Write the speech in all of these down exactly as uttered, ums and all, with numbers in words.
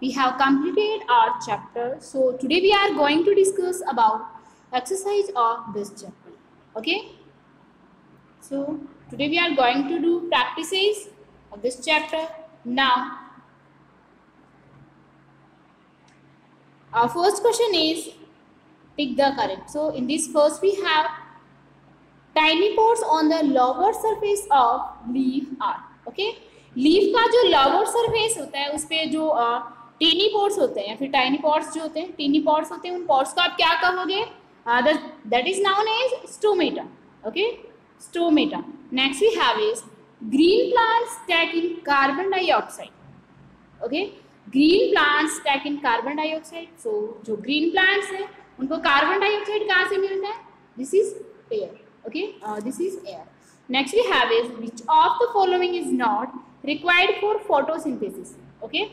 we have completed our chapter. So today we are going to discuss about exercise of this chapter. Okay. So today we are going to do practices of this chapter. Now our first question is pick the correct. So in this first we have tiny pores on the lower surface of leaf are. Okay. Leaf का जो lower surface होता है उस पे जो tiny pores होते हैं या फिर टाइनी पोर्स जो होते हैं टीनी पोर्स होते हैं उन पोर्स को आप क्या कहोगे? That is known as stomata. Okay, stomata. Next we have is green plants take in carbon dioxide. Okay, green plants take in carbon dioxide. So जो ग्रीन प्लांट्स हैं उनको कार्बन डाइऑक्साइड कहाँ से मिलता है? This is air. Okay, this is air. Next we have is which of the following is not required for photosynthesis. Okay,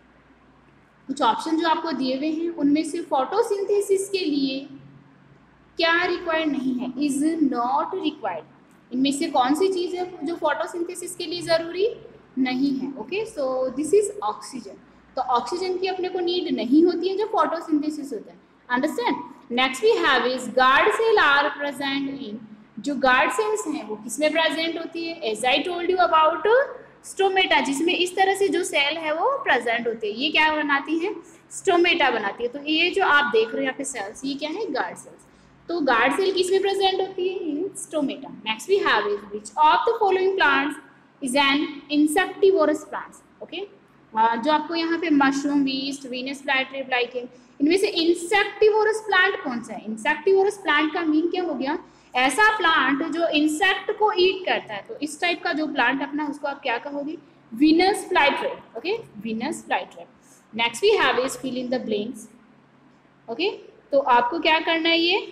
कुछ option जो आपको दिए हुए हैं उनमें से फोटोसिंथेसिस के लिए क्या रिक्वायर्ड नहीं है? Is not required. इनमें से कौन सी चीज है जो फोटोसिंथेसिस के लिए जरूरी नहीं है? Okay, so this is oxygen. तो ऑक्सीजन की अपने को नीड नहीं होती है जो फोटोसिंथेसिस होता है. Understand. Next we have is guard cell are present in. जो गार्ड सेल्स हैं वो किसमें प्रेजेंट होती है? As I told you about stomata, जिसमें इस तरह से जो सेल है वो प्रेजेंट होते हैं. ये क्या बनाती है? स्टोमेटा बनाती है. तो ये जो आप देख रहे हैं यहाँ पे सेल्स, ये क्या है? Guard cells. तो गार्ड सेल किसमें प्रेजेंट होती है? In stomata. Next we have is which of the following plants is an insectivorous plants. Okay, जो आपको यहाँ पे mushroom, yeast, venus flytrap, lichen, इनमें से इंसेक्टिवोरस प्लांट कौन सा है? इंसेक्टिवोरस प्लांट का मीन क्या हो गया? ऐसा प्लांट जो इंसेक्ट को ईट करता है. तो इस टाइप का जो प्लांट अपना उसको आप क्या कहोगे? Venus flytrap. Okay, venus flytrap. Next we have is fill in the blanks. Okay, तो आपको क्या करना है? ये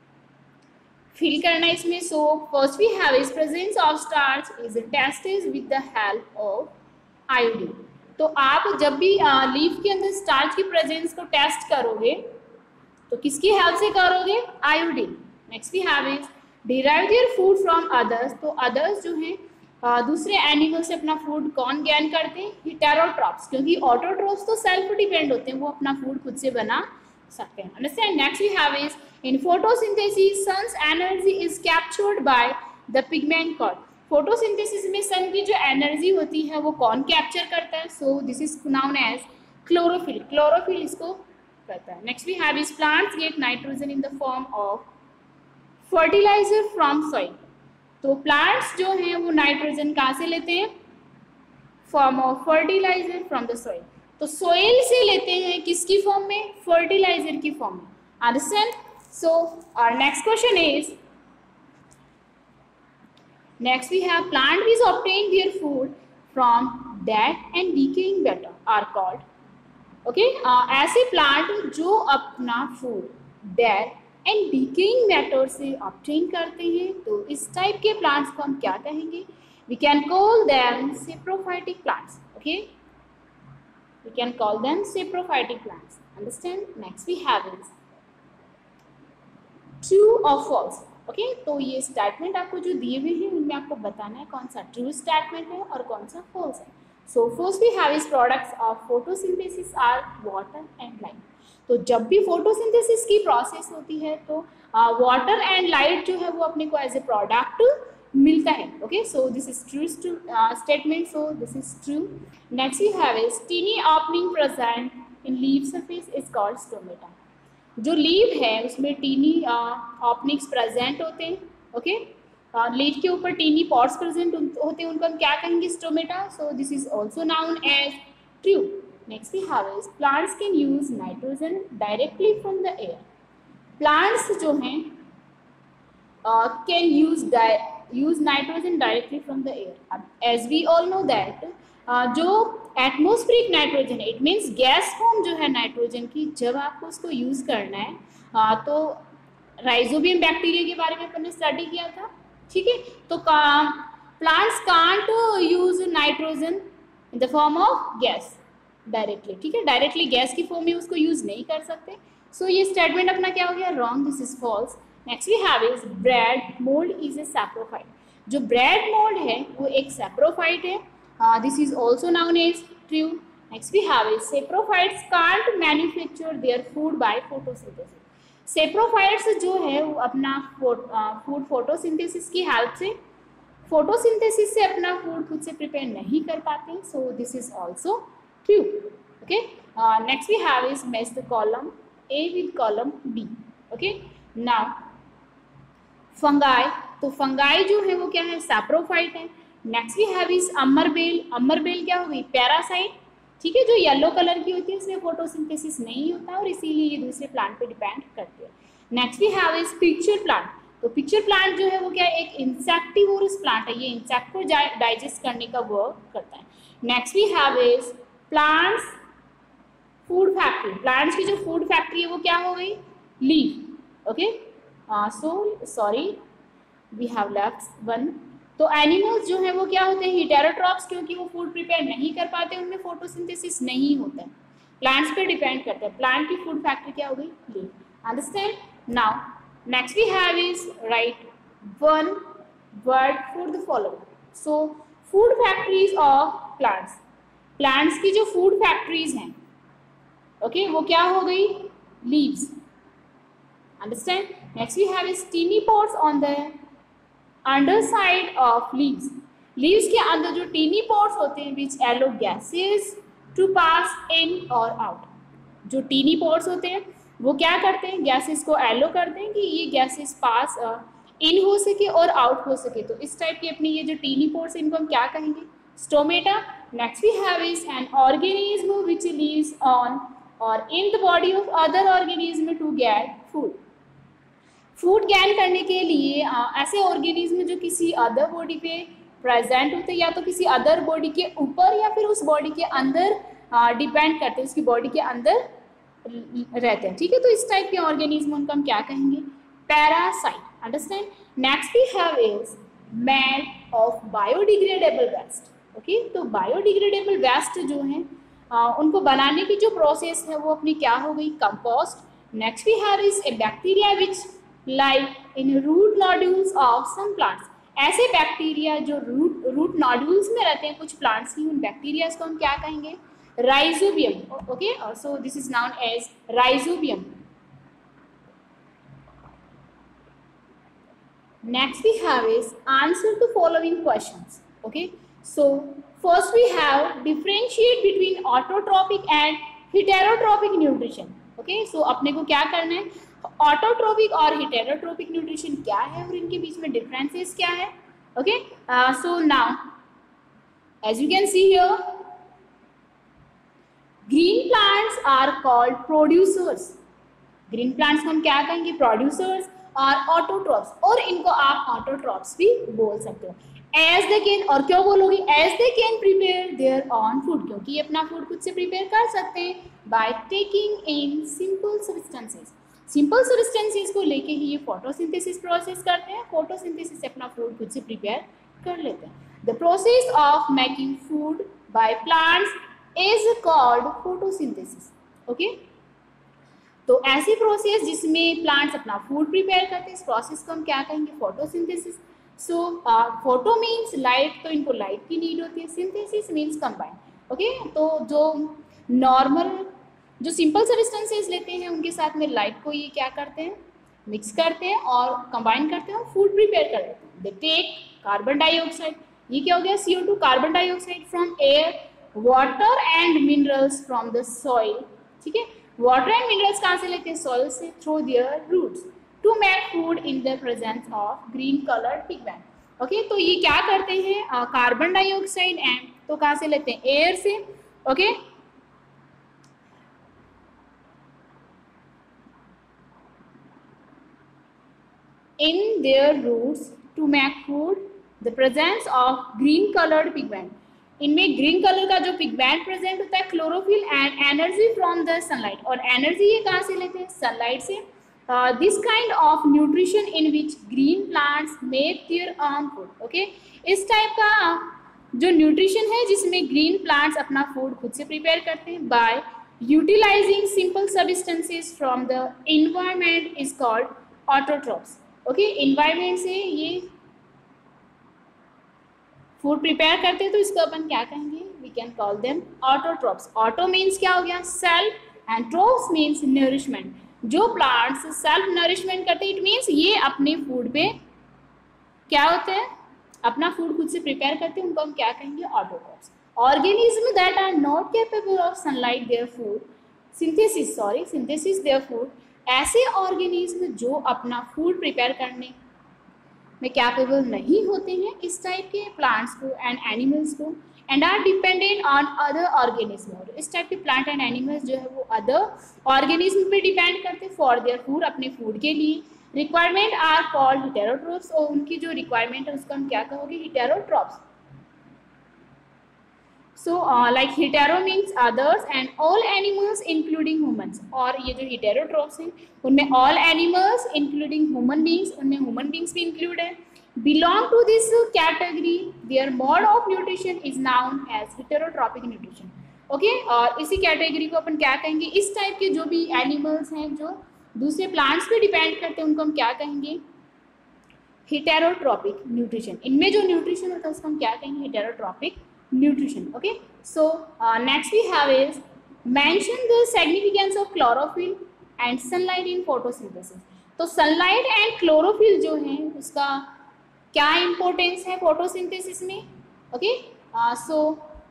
फिल करना है इसमें. So first we have is presence of starch is tested with the help of iodine. तो आप जब भी लीफ के अंदर स्टार्च की प्रेजेंस को टेस्ट करोगे तो किसकी हेल्प से करोगे? Iodine. Next we have is derive their food from others. तो अदर्स जो हैं दूसरे एनिमल से अपना फूड कौन गेन करते हैं? हेटेरोट्रॉप्स. क्योंकि ऑटोट्रॉप्स तो सेल्फ डिपेंड होते हैं, वो अपना फूड खुद से बना सकते हैं. Understand. Next we have is in photosynthesis sun's energy is captured by the pigment called. Photosynthesis में सन की जो एनर्जी होती है वो कौन कैप्चर करता है? So this is known as chlorophyll. Chlorophyll इसको करता है. Next we have is plants get nitrogen in the form of fertiliser from soil. तो प्लांट्स जो हैं वो नाइट्रोजन कहाँ से लेते हैं? Form of fertiliser from the soil. तो सॉइल से लेते हैं किसकी फॉर्म में? फर्टिलाइजर की फॉर्म में. Understand. So our next question is next we have plant which obtain their food from dead and decaying matter are called. Okay, ऐसे plant जो अपना food dead and decaying matter से obtain करते हैं तो इस टाइप के प्लांट्स को हम क्या कहेंगे? We can call them saprophytic plants. Okay, we can call them saprophytic plants. Understand. Next we have is true और फॉल्स. ओके, तो ये स्टेटमेंट आपको जो दिए हुए हैं उनमें आपको बताना है कौन सा ट्रू स्टेटमेंट है और कौन सा फॉल्स है. So first we have is products of photosynthesis are water and light. तो जब भी फोटोसिंथेसिस की प्रोसेस होती है तो वाटर एंड लाइट जो है वो अपने को एज ए प्रोडक्ट मिलता है. Okay, so this is true statement. So this is true. Next we have is tiny opening present in leaf surface is called stomata. जो लीफ है उसमें टीनी ओपनिंग्स प्रेजेंट होते हैं. ओके, लीफ के ऊपर tiny pots present होते हैं, उनको हम क्या कहेंगे? Stomata. So this is also known as true. Next we have is plants can use nitrogen directly from the air. Plants जो हैं uh, can use use nitrogen directly from the air. As we all know that uh, जो atmospheric nitrogen है, it means gas form जो है nitrogen की, जब आपको उसको यूज करना है uh, तो राइजोबियम बैक्टीरिया के बारे में अपन ने स्टडी किया था. ठीक है, तो plants can't use nitrogen in the form of gas directly. ठीक है, डायरेक्टली गैस की फॉर्म में उसको यूज नहीं कर सकते. सो so, ये स्टेटमेंट अपना क्या हो गया? Wrong. This is false. Next we have is bread mould is a saprophyte. जो ब्रेड मोल्ड है वो एक सैप्रोफाइट है. This is also known as true. Next we have is saprophytes can't manufacture their food by photosynthesis. Saprophytes जो है वो अपना food photosynthesis की हेल्प से फोटोसिंथेसिस से अपना फूड खुद से प्रिपेयर नहीं कर पाते, so this is also true. Okay, next we have is match the column A with column B. Okay, now fungi, तो फंगाई जो है वो क्या है, सैप्रोफाइट है। नेक्स्ट वी हैव इज अमरबेल, अमरबेल क्या हो गई, पैरासाइट, ठीक है, जो येलो कलर की होती है इसमें फोटोसिंथेसिस नहीं होता और इसीलिए ये दूसरे प्लांट पे डिपेंड करते हैं। Next we have is pitcher plant, तो पिक्चर प्लांट जो है वो क्या है, एक इंसेक्टिवोरस प्लांट है, ये इंसेक्ट को डाइजेस्ट करने का वर्क करता है। Next we have is plants food factory, plants की जो फूड फैक्ट्री है वो क्या हो गई, leaf. Okay, so sorry we have left one. तो एनिमल्स जो है वो क्या होते हैं, हेटेरोट्रॉप्स, क्योंकि वो फूड प्रिपेयर नहीं कर पाते, उनमें फोटोसिंथेसिस नहीं होता है, प्लांट्स पे डिपेंड करते हैं। प्लांट की फूड फैक्ट्री क्या हो गई, leaf. Understand? Now next we have is write one word for the following. So food factories of plants, plants की जो फूड फैक्ट्रीज हैं, ओके, वो क्या हो गई, leaves. Understand? Next we have is tiny pores on the underside of leaves, leaves के अंदर जो टीनी पोर्स होते हैं which allow gases to pass in और आउट, जो टीनी पोर्स होते हैं वो क्या करते हैं, गैसेस को एलो करते हैं कि ये गैसेस पास इन हो सके और आउट हो सके। तो इस टाइप की अपनी ये जो टीनी पोर्स इनको हम क्या कहेंगे, stomata. Next we have is an organism which lives on और in the body of other organism to get food, food gain करने के लिए आ, ऐसे ऑर्गेनिज्म जो किसी अदर बॉडी पे प्रेजेंट होते हैं या तो किसी अदर बॉडी के ऊपर या फिर उस बॉडी के अंदर डिपेंड करते हैं, उसकी बॉडी के अंदर रहते हैं, ठीक है। तो इस टाइप के ऑर्गेनिज्म उनको हम क्या कहेंगे, parasite. Understand? Next we have is made of biodegradable waste. Okay, तो बायोडिग्रेडेबल वेस्ट जो है आ, उनको बनाने की जो प्रोसेस है वो अपनी क्या हो गई, compost. Next we have is a bacteria which live in root nodules of some plants, ऐसे बैक्टीरिया जो रूट रूट नोड्यूल्स में रहते हैं कुछ प्लांट्स की, उन बैक्टीरियाज को हम क्या कहेंगे, rhizobium. Okay, so this is known as rhizobium. Next we have is answer to following questions. Okay, so first we have differentiate between autotrophic and heterotrophic nutrition. Okay, so अपने को क्या करना है, ऑटोट्रोपिक और हेटेरोट्रोपिक न्यूट्रिशन क्या है और इनके बीच में डिफरेंसेस क्या है। Okay, so now as you can see here, green plants are called producers, green plants को हम क्या कहेंगे, प्रोड्यूसर्स, और ऑटोट्रॉप्स, और इनको आप ऑटोट्रॉप्स भी बोल सकते हो। एज दे कैन, और क्यों बोलोगे, as they can prepare their own food, क्योंकि ये अपना फूड खुद से प्रिपेयर कर सकते हैं by taking in simple substances, simple substances को लेके ही ये फोटोसिंथेसिस प्रोसेस करते हैं, फोटोसिंथेसिस से अपना फूड खुद से प्रिपेयर कर लेते हैं। The process of making food by plants is called photosynthesis. Okay, तो ऐसी प्रोसेस जिसमें प्लांट्स अपना फूड प्रिपेयर करते हैं, इस प्रोसेस को हम क्या कहेंगे, photosynthesis. So photo means light, तो इनको लाइट की नीड होती है, सिंथेसिस मीन्स कंबाइन। ओके, तो जो नॉर्मल जो सिंपल सब्सटेंसेस लेते हैं उनके साथ में लाइट को ये क्या करते हैं, मिक्स करते हैं और कंबाइन करते हैं और फूड प्रिपेयर कर लेते हैं। दे टेक कार्बन डाइऑक्साइड, ये क्या हो गया, C O two, carbon dioxide from air, water and minerals from the soil, ठीक है, वाटर एंड मिनरल्स कहाँ से लेते हैं, सॉइल से, through their roots to make food in the presence of green coloured pigment. Okay, तो ये क्या करते हैं, कार्बन डाइऑक्साइड एंड, तो कहाँ से लेते हैं, एयर से। Okay okay? in their roots to make food, the presence of green colored pigment, इनमें ग्रीन कलर का जो पिगमेंट प्रेजेंट होता है, chlorophyll and energy from the sunlight, और एनर्जी ये कहाँ से लेते हैं, सनलाइट से। This kind of nutrition in which green plants make their own food. Okay, इस टाइप का जो न्यूट्रिशन है जिसमें ग्रीन प्लांट्स अपना फूड खुद से प्रिपेयर करते हैं by utilising simple substances from the environment is called autotrophs. Okay, environment से ये फूड प्रिपेयर करते हैं तो इसको अपन क्या कहेंगे, we can call them autotrophs. Auto means क्या हो गया, self, and trophs means nourishment. जो प्लांट्स सेल्फ नरिशमेंट करते हैं, इट मीन्स ये अपने फूड पे क्या होते हैं, अपना फूड खुद से प्रिपेयर करते हैं, उनको हम क्या कहेंगे, autotrophs. Organism that are not capable of sunlight their food synthesis sorry synthesis their food, ऐसे ऑर्गेनिज्म जो अपना फूड प्रिपेयर करने में कैपेबल नहीं होते हैं, इस टाइप के प्लांट्स को एंड एनिमल्स को, and are dependent on other organism. और इस टाइप के प्लांट एंड एनिमल्स जो है वो अदर ऑर्गेनिज्म पे डिपेंड करते हैं फॉर देयर फूड, अपने फूड के लिए। रिक्वायरमेंट आर कॉल्ड हेटेरोट्रॉप्स, और उनकी जो रिक्वायरमेंट है उसको हम क्या कहोगे, heterotrophs. So like hetero means others and all animals including humans, और ये जो हेटेरोट्रॉप्स हैं उनमें all animals including human beings, उनमें ह्यूमन बींग्स भी इंक्लूड है, belong to this category, their mode of nutrition is known as heterotrophic nutrition. Okay, और इसी कैटेगरी को अपन क्या कहेंगे, इस टाइप के जो भी एनिमल्स हैं जो दूसरे प्लांट्स पे डिपेंड करते हैं उनको हम क्या कहेंगे, हेटेरोट्रॉपिक न्यूट्रिशन। इनमें जो न्यूट्रिशन होता है उसको हम क्या कहेंगे, heterotrophic nutrition. Okay, so uh, next we have is mention the significance of chlorophyll and sunlight in photosynthesis. तो sunlight and chlorophyll जो है उसका क्या importance है photosynthesis में. Okay, uh, so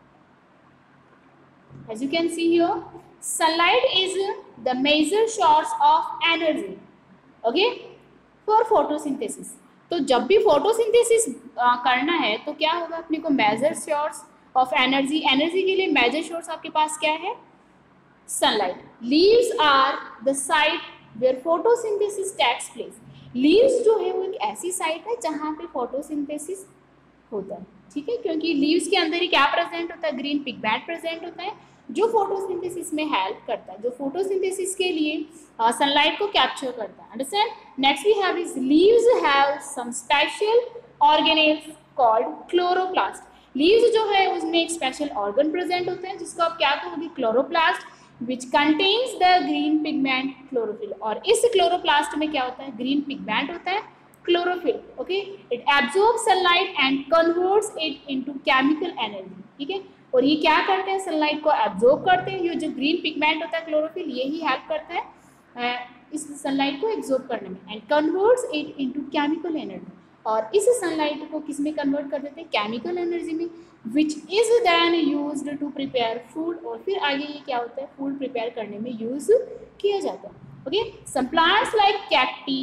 as you can see here, sunlight is the major source of energy. Okay, for photosynthesis. तो जब भी फोटोसिंथेसिस करना है तो क्या होगा, अपने को major source of energy, energy के लिए मेजर सोर्स आपके पास क्या है, sunlight. Leaves are the site where photosynthesis takes place. Leaves जो है वो एक ऐसी साइट है जहाँ पे फोटोसिंथेसिस होता है, ठीक है, क्योंकि लीव्स के अंदर ही क्या प्रेजेंट होता है, ग्रीन पिगमेंट प्रेजेंट होता है जो फोटोसिंथेसिस में हेल्प करता है, जो फोटोसिंथेसिस के लिए सनलाइट uh, को कैप्चर करता है। Understand. Next we have is leaves have some special organelles called chloroplast. Leaves जो है उसमें एक स्पेशल ऑर्गन प्रेजेंट होते हैं जिसको आप क्या कहोगे, chloroplast, which contains the green pigment chlorophyll. और इस क्लोरोप्लास्ट में क्या होता है, ग्रीन पिगमेंट होता है, chlorophyll. Okay, it absorb sunlight and converts it into chemical energy, ठीक है। और ये क्या करते हैं, सनलाइट को एब्जॉर्ब करते हैं, ये जो ग्रीन पिगमेंट होता है क्लोरोफिल, ये ही हेल्प करता है इस सनलाइट को एब्जॉर्ब करने में, and converts it into chemical energy. और इस सनलाइट को किस में कन्वर्ट कर देते हैं, केमिकल एनर्जी में, which is then used to prepare food. और फिर आगे ये क्या होता है, फूड प्रिपेयर करने में यूज किया जाता है। Okay, some plants like cacti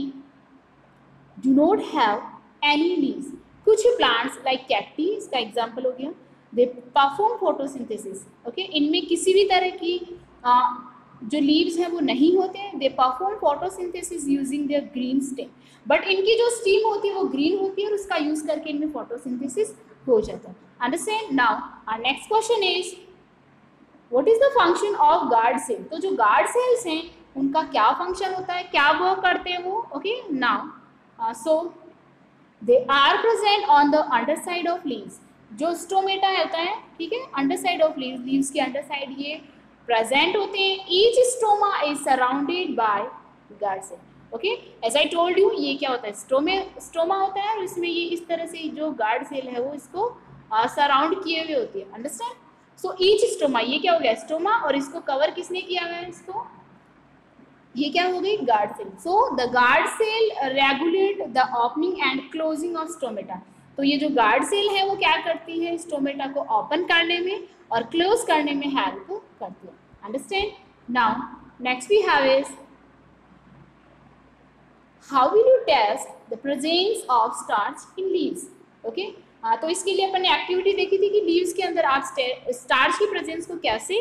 do not have any leaves. कुछ प्लांट्स लाइक कैक्टी, इसका एग्जाम्पल हो गया, दे परफॉर्म फोटोसिंथेसिस। ओके, इनमें किसी भी तरह की आ, जो लीव्स हैं वो नहीं होते हैं, they perform photosynthesis using their green stem. But इनकी जो स्टीम होती है वो ग्रीन होती है और उसका यूज करके इनमें फोटोसिंथेसिस हो जाता है। Understand. Now our next question is what is the function of guard cell. तो जो गार्ड सेल्स हैं उनका क्या फंक्शन होता है, क्या वर्क करते हैं वो। Okay, now so they are present on the under side of leaves. जो स्टोमेटा होता है, ठीक है, under side of leaves, leaves के अंडर साइड ये प्रेजेंट होते हैं। Each stoma is surrounded by guard cell. Okay, as I told you, ये क्या होता है, स्टोमे स्टोमा होता है और इसमें ये इस तरह से जो गार्ड सेल है वो इसको सराउंड uh, किए हुए होती है। अंडरस्टैंड। सो ईच स्टोमा, ये क्या हो गया, स्टोमा, और इसको कवर किसने किया हुआ है, इसको, ये क्या हो गई, guard cell. So the guard cell regulate the opening and closing of stomata. तो ये जो गार्ड सेल है वो क्या करती है, स्टोमेटा को ओपन करने में और क्लोज करने में हेल्प करती है। Understand. Now next we have is how will you test the presence of starch in leaves. Okay, तो इसके लिए अपन ने एक्टिविटी देखी थी कि लीव्स के अंदर आप स्टार्च की प्रेजेंस को कैसे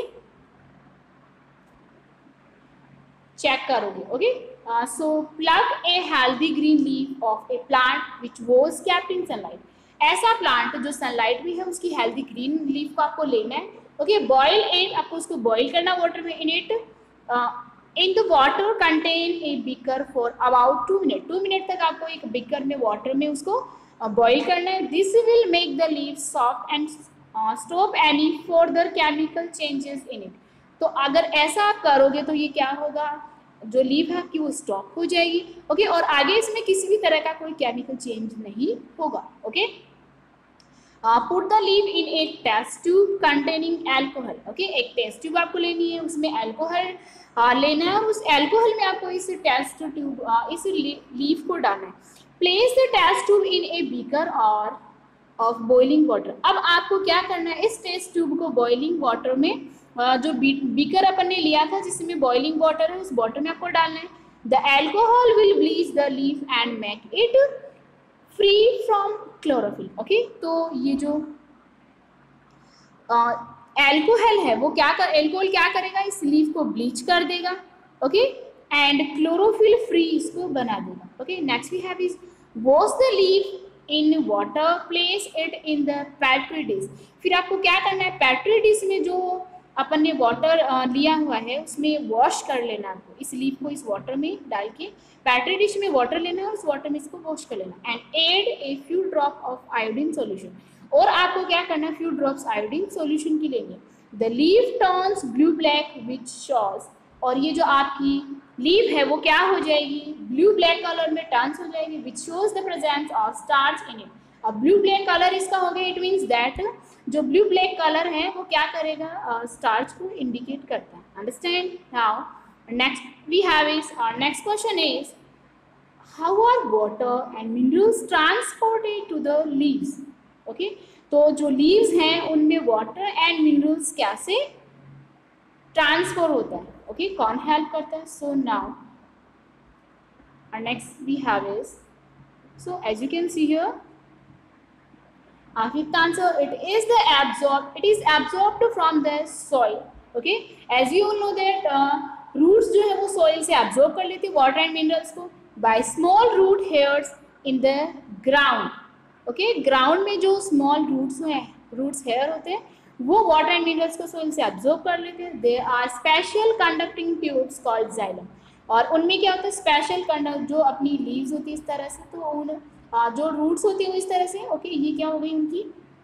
चेक करोगे। Okay, so plug a healthy green leaf of a plant which was kept in sunlight. ऐसा प्लांट जो सनलाइट में है उसकी हेल्दी ग्रीन लीफ को आपको लेना है। ओके, बॉयल इट, आपको उसको बॉयल करना वाटर में, in it in the water contain a beaker for about two minute. Two minute तक आपको एक बीकर में वाटर में उसको बॉयल uh, करना है। This will make the leave soft and stop any further chemical changes in it. तो अगर ऐसा आप करोगे तो ये क्या होगा, जो लीव है आपकी वो स्टॉप हो जाएगी। ओके, और आगे इसमें किसी भी तरह का कोई केमिकल चेंज नहीं होगा। Okay, put the leaf in a test tube containing alcohol. Okay, एक टेस्ट ट्यूब आपको लेनी है, उसमें एल्कोहल लेना है और उस एल्कोहल में आपको इस टेस्ट ट्यूब इस लीफ को डालना है। Place the test tube in a beaker और ऑफ बॉइलिंग वाटर। अब आपको क्या करना है, इस टेस्ट ट्यूब को बॉइलिंग वाटर में, जो बीकर अपन ने लिया था जिसमें बॉइलिंग वाटर है, उस वाटर में आपको डालना है। The alcohol will bleach the leaf and make it free from chlorophyll. Okay, तो ये जो एल्कोहल है वो क्या कर एल्कोहल क्या करेगा, इस लीफ को ब्लीच कर देगा। ओके, एंड क्लोरोफिल फ्री इसको बना देगा। Okay, next we have is wash the leaf in water, place it in the petri dish. फिर आपको क्या करना है, पेट्री डिश में जो अपन ने वाटर लिया हुआ है उसमें वॉश कर लेना आपको, इस लीफ को इस वाटर में डाल के पेट्री डिश में वाटर लेना है और उस वाटर में इसको वॉश कर लेना। And add a few drop of iodine solution, और आपको क्या करना है, फ्यू ड्रॉप्स आयोडीन सॉल्यूशन की लेंगे। The leaf turns blue black which shows, और ये जो आपकी लीफ है वो क्या हो जाएगी, ब्लू ब्लैक कलर में टर्न्स हो जाएगी, which shows the presence of starch in it. अब ब्लू ब्लैक कलर इसका हो गया, इट मीन्स दैट जो ब्लू ब्लैक कलर है वो क्या करेगा, स्टार्च uh, को इंडिकेट करता है। Understand? Now next we have is next question is how are water and minerals transported to the leaves. Okay, तो जो लीव्स हैं उनमें वाटर एंड मिनरल्स कैसे ट्रांसफर होता है। ओके, कौन हेल्प करता है? So now next we have is, so as you can see here, Uh, fifth answer, it is the absorb. It is absorbed from the soil. Okay, as you all know that uh, roots जो है वो soil से absorb कर लेती है water and minerals को by small root hairs in the ground. Okay, ground में जो small roots हैं, roots hair होते हैं, वो water and minerals को soil से absorb कर लेते हैं. There are special conducting tubes called xylem. और उनमें क्या होता है, special conduct जो अपनी leaves होती है इस तरह से, तो उन आ, जो रूट्स होती है वो इस तरह से। ओके, ये क्या हो गई उनकी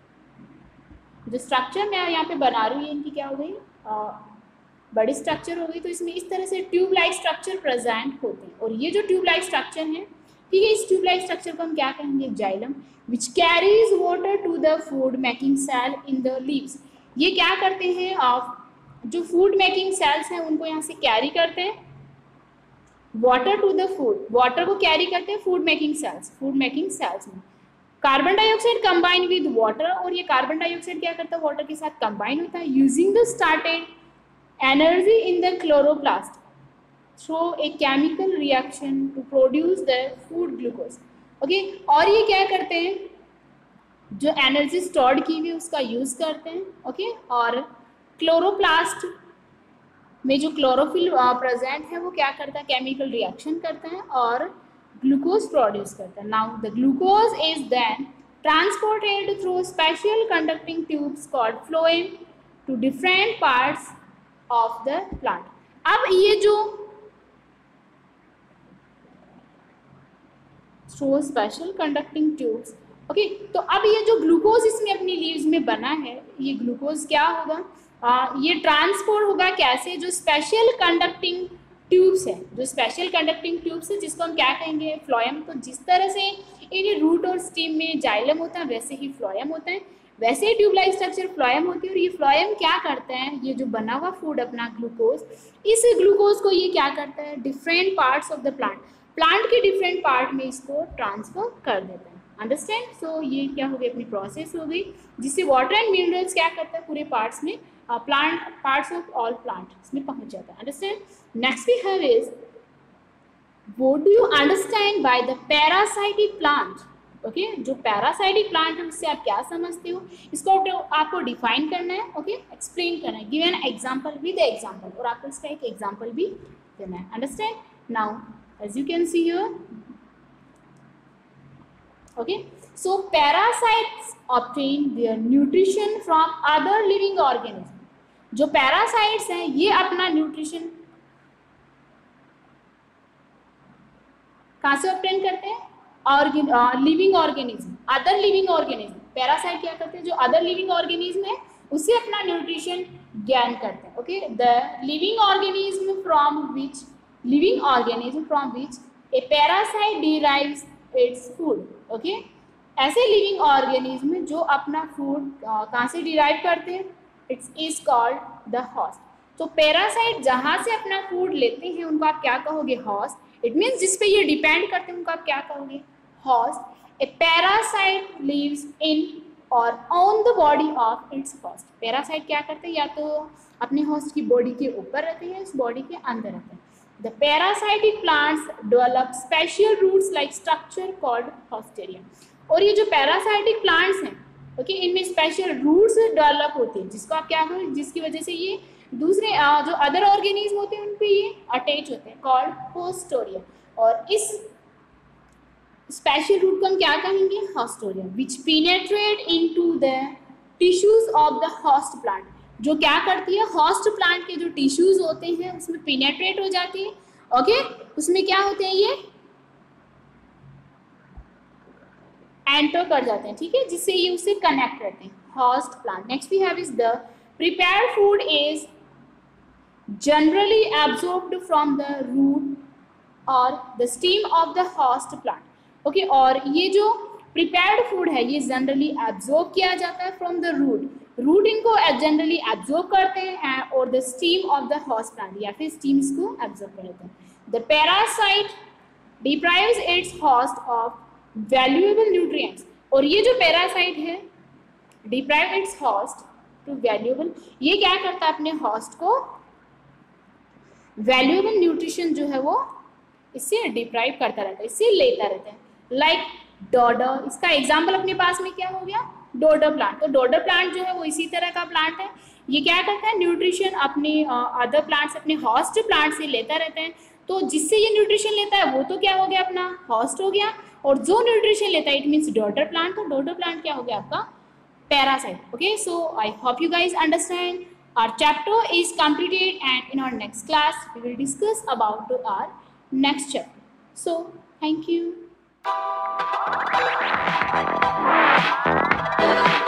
जो स्ट्रक्चर मैं यहाँ पे बना रही हूँ, इनकी क्या हो गई, आ, बड़ी स्ट्रक्चर हो गई। तो इसमें इस तरह से ट्यूब लाइक स्ट्रक्चर प्रेजेंट होते हैं, और ये जो ट्यूब लाइक स्ट्रक्चर है, ठीक है, इस ट्यूब लाइक स्ट्रक्चर को हम क्या कहेंगे, xylem, which carries water to the food making cell in the leaves. ये क्या करते हैं, आप जो फूड मेकिंग सेल्स हैं उनको यहाँ से कैरी करते हैं water to the food, water को कैरी करते हैं food making cells, food making cells में carbon dioxide combine with water, और ये कार्बन डाइऑक्साइड क्या करता है, वाटर के साथ कंबाइन होता है, using the started energy in the chloroplast through a chemical reaction to produce the food glucose. Okay, और ये क्या करते हैं, जो एनर्जी स्टोर्ड की हुई उसका यूज करते हैं। Okay okay? और क्लोरोप्लास्ट में जो क्लोरोफिल प्रेजेंट है वो क्या करता है, केमिकल रिएक्शन करता है और ग्लूकोज प्रोड्यूस करता है। Now the glucose is then transported through special conducting tubes called phloem to different parts of the plant. अब ये जो through special conducting tubes, okay, तो अब ये जो ग्लूकोज इसमें अपनी लीव्स में बना है, ये ग्लूकोज क्या होगा, आ, ये ट्रांसपोर्ट होगा कैसे, जो स्पेशल कंडक्टिंग ट्यूब्स है, जो स्पेशल कंडक्टिंग ट्यूब्स है जिसको हम क्या कहेंगे, फ्लोएम। तो जिस तरह से इन रूट और स्टीम में जाइलम होता है वैसे ही फ्लोएम होता है, वैसे ही ट्यूब लाइक स्ट्रक्चर फ्लोएम होती है। और ये फ्लोएम क्या करता है, ये जो बना हुआ फूड अपना ग्लूकोज, इस ग्लूकोज को ये क्या करता है, different parts of the plant, plant के डिफरेंट पार्ट में इसको ट्रांसफर कर देता है। अंडरस्टैंड? सो ये क्या हो गई, अपनी प्रोसेस हो गई जिससे वाटर एंड मिनरल्स क्या करता है, पूरे पार्ट्स में, plant parts of all plant इसमें पहुंच जाता है। Understand? Next we have is what do you understand by the parasitic plant. Okay, जो पैरासाइटिक प्लांट है उससे आप क्या समझते हो, इसको आपको डिफाइन करना है, ओके, एक्सप्लेन करना है, give an example with example, और आपको इसका एक एग्जांपल भी देना है। Understand? Now as you can see here, okay, so parasites obtain their nutrition from other living organisms। जो parasites हैं ये अपना न्यूट्रिशन कहाँ से obtain करते हैं, organ living organism, other living organism. Parasite क्या करते हैं, जो अदर लिविंग ऑर्गेनिज्म है उससे अपना न्यूट्रिशन ज्ञान करते हैं। Okay, the living organism from which living organism from which a parasite derives its food. Okay, ऐसे लिविंग ऑर्गेनिज्म जो अपना फूड कहाँ से डिराइव करते हैं, its is called the host. तो पैरासाइट जहाँ से अपना फूड लेते हैं उनको आप क्या कहोगे, होस्ट। इट मीन्स जिस पे ये डिपेंड करते हैं उनको आप क्या कहोगे, host. A parasite lives in और on the body of its host. Parasite क्या करते हैं, या तो अपने होस्ट की बॉडी के ऊपर रहते हैं, इस बॉडी के अंदर रहते हैं। The parasitic plants develop special roots like structure called haustorium. और ये जो पैरासाइटिक प्लांट्स हैं, ओके, इनमें स्पेशल रूट्स डेवलप होते हैं, जिसको आप क्या कहोगे, जिसकी वजह से ये दूसरे जो अदर ऑर्गेनिज्म होते हैं उन पे ये अटैच होते हैं, कॉल्ड होस्टोरियम। और इस स्पेशल रूट को हम क्या कहेंगे, haustorium, which penetrate into the tissues of the host plant. जो क्या करती है, होस्ट प्लांट के जो टिश्यूज होते हैं उसमें पेनिट्रेट हो जाती है, ओके। उसमें क्या होते हैं, ये एंटर कर जाते हैं, ठीक है, जिससे ये उससे कनेक्ट रहते हैं, host plant. Next we have is the prepared food is generally absorbed from the root और the stem of the host plant, okay. और ये जो प्रिपेयर्ड फूड है ये जनरली एब्जॉर्ब किया जाता है फ्रॉम द रूट, रूट इनको जनरली एब्जॉर्ब करते हैं और the stem of the host plant, या फिर स्टीम इसको एब्जॉर्ब कर लेते हैं। The parasite deprives its host of valuable nutrients. और ये जो पैरासाइट है deprive its host to valuable, ये क्या करता है, अपने होस्ट को वैल्यूएबल न्यूट्रिशन जो है वो इससे डिप्राइव करता रहता है, इससे लेता रहता है। लाइक डोडर, इसका एग्जाम्पल अपने पास में क्या हो गया, डोडर प्लांट। तो डोडर प्लांट जो है वो इसी तरह का प्लांट है, ये क्या करता है, न्यूट्रिशन अपने अदर प्लांट्स, अपने होस्ट प्लांट से लेता रहता है। तो जिससे ये न्यूट्रिशन लेता है वो तो क्या हो गया, अपना होस्ट हो गया, और जो न्यूट्रिशन लेता है इट मीन्स डोडर प्लांट। तो डोडर प्लांट क्या हो गया, आपका parasite, okay. So I hope you guys understand. Our chapter is completed, and in our next class we will discuss about our next chapter. So thank you.